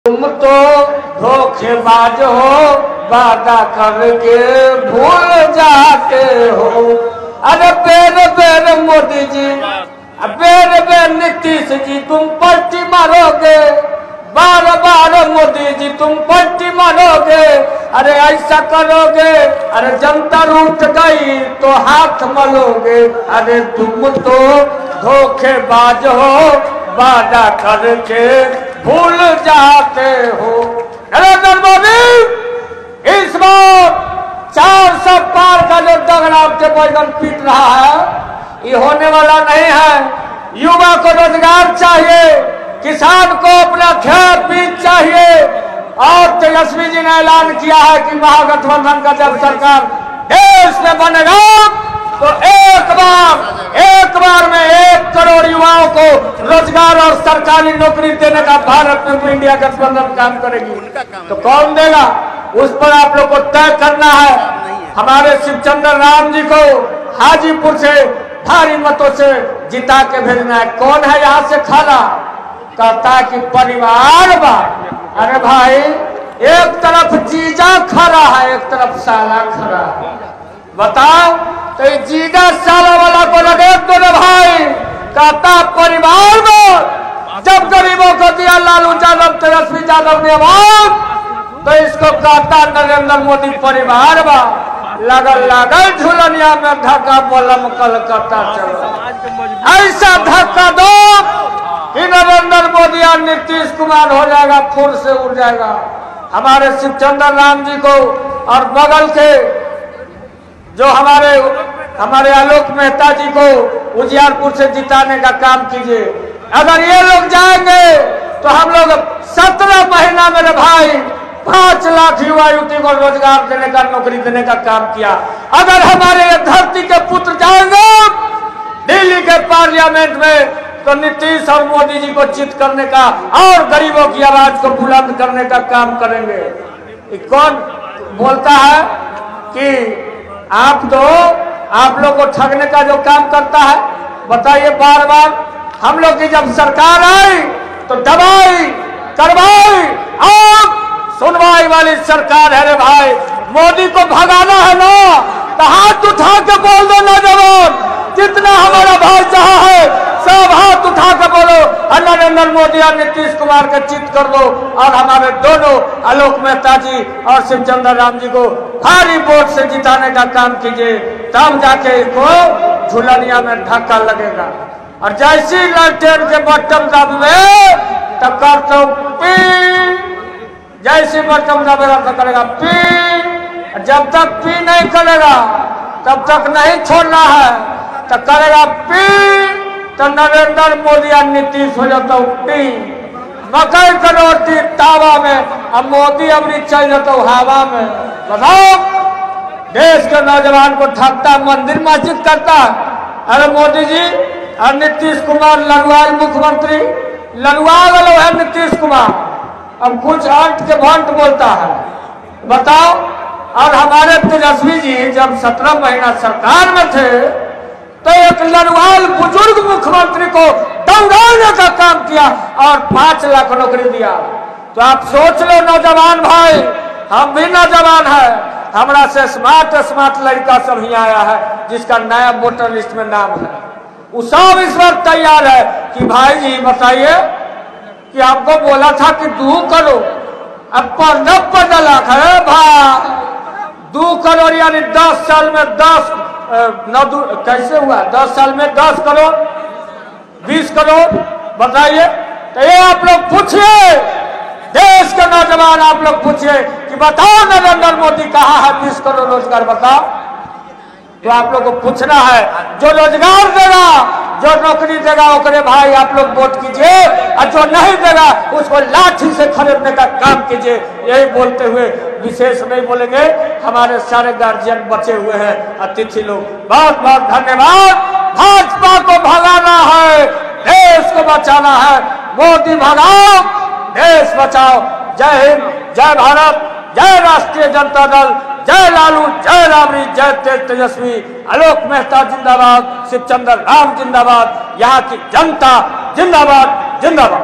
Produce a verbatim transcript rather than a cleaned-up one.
तुम तो धोखेबाज हो, वादा करके भूल जाते हो। अरे बेर बेर मोदी जी, बेर बेर नीतीश जी, तुम पलटी मारोगे, बार बार मोदी जी तुम पलटी मारोगे। अरे ऐसा करोगे, अरे जनता रूठ गई तो हाथ मलोगे। अरे तुम तो धोखेबाज हो, वादा करके भूल जाते हो। नरेंद्र मोदी इस बार चार सौ पार का जो दगड़ा के बैगन पीट रहा है, ये होने वाला नहीं है। युवा को रोजगार चाहिए, किसान को अपना खेत बीज चाहिए। और तेजस्वी जी ने ऐलान किया है कि महागठबंधन का जब सरकार देश में बनेगा तो एक बार एक बार में एक करोड़ युवाओं को रोजगार और सरकारी नौकरी देने का भारत में इंडिया गठबंधन काम करेगी। तो कौन देगा, उस पर आप लोग को तय करना है। हमारे शिवचंद्र राम जी को हाजीपुर से भारी मतों से जिता के भेजना है। कौन है यहाँ से खड़ा, कहता है कि परिवार बा। अरे भाई, एक तरफ जीजा खड़ा है, एक तरफ साला खड़ा है। बताओ, तो जीजा साला वाला को लगे तो न भाई, कहता परिवार में। जब गरीबों को दिया लालू यादव, तेजस्वी यादव ने आवाज, तो इसको कहता नरेंद्र मोदी परिवार बा। लगल लगल झुलनिया में धक्का बोलम कलकत्ता चलो। ऐसा धक्का दो कि नरेंद्र मोदी और नीतीश कुमार हो जाएगा, फुर से उड़ जाएगा। हमारे शिवचंद्र राम जी को और बगल के जो हमारे हमारे आलोक मेहता जी को उजियारपुर से जिताने का काम कीजिए। अगर ये लोग जाएंगे तो हम लोग सत्रह महीना मेरे भाई पांच लाख युवा युवती को रोजगार देने का, नौकरी देने का काम किया। अगर हमारे ये धरती के पुत्र जाएंगे दिल्ली के पार्लियामेंट में, तो नीतीश और मोदी जी को चित करने का और गरीबों की आवाज को बुलंद करने का काम करेंगे। कौन बोलता है कि आप तो आप लोग को ठगने का जो काम करता है, बताइए बार बार। हम लोग की जब सरकार आई तो दवाई करवाई, अब सुनवाई वाली सरकार है रे भाई। मोदी को भगाना है ना, तो हाथ उठा के बोल दो नौजवान, जितना हमारा भाई जहां है सब हाथ उठा के बोलो, नरेंद्र मोदी और नीतीश कुमार का चित कर दो। और हमारे दोनों आलोक मेहता जी और शिवचंद्र राम जी को भारी वोट से जिताने का काम कीजिए, तब जाके इनको झुलनिया में धक्का लगेगा। और जैसी लालटेन के बटन दबे तब कर तो पी, जैसी बटन दबेगा तो करेगा पी। जब तक पी नहीं करेगा तब तक नहीं छोड़ना है, तो करेगा पी तो नरेंद्र मोदी और नीतीश हो जाता टी। मकई का रोटी तावा में, अब मोदी अमरी चल जाता हवा में। बताओ, देश के नौजवान को ठगता, मंदिर मस्जिद करता। अरे मोदी जी और नीतीश कुमार लड़ुआई मुख्यमंत्री, लड़ुआ गलो है नीतीश कुमार, अब कुछ अंट के भंट बोलता है। बताओ, और हमारे तेजस्वी जी जब सत्रह महीना सरकार में थे तो एक लड़वाल बुजुर्ग मुख्यमंत्री को दौड़ाने का काम किया और पांच लाख नौकरी दिया। तो आप सोच लो नौजवान भाई, हम भी नौजवान है, हमारा से स्मार्ट स्मार्ट लड़का सब ही आया है जिसका नया वोटर लिस्ट में नाम है। वो सब इस वक्त तैयार है कि भाई जी बताइए कि आपको बोला था कि दो करोड़, अब पंद्रह पंद्रह लाख है भाई। दो करोड़ यानी दस साल में दस नौ कैसे हुआ, दस साल में दस करोड़, बीस करोड़, बताइए। तो ये आप लोग पूछिए, देश के नौजवान आप लोग पूछिए कि बताओ नरेंद्र मोदी कहाँ है बीस करोड़ रोजगार, बताओ। तो आप लोग को पूछना है, जो रोजगार देगा, जो नौकरी देगा ओकरे भाई आप लोग वोट कीजिए, और जो नहीं देगा उसको लाठी से खरीदने का काम कीजिए। यही बोलते हुए विशेष नहीं बोलेंगे, हमारे सारे गार्जियन बचे हुए हैं, अतिथि लोग। बहुत बहुत धन्यवाद। भाजपा को भगाना है, देश को बचाना है। मोदी भगाओ, देश बचाओ। जय हिंद, जय भारत, जय राष्ट्रीय जनता दल, जय लालू, जय राबड़ी, जय तेज तेजस्वी। आलोक मेहता जिंदाबाद, शिवचंद्र राम जिंदाबाद, यहाँ की जनता जिंदाबाद जिंदाबाद।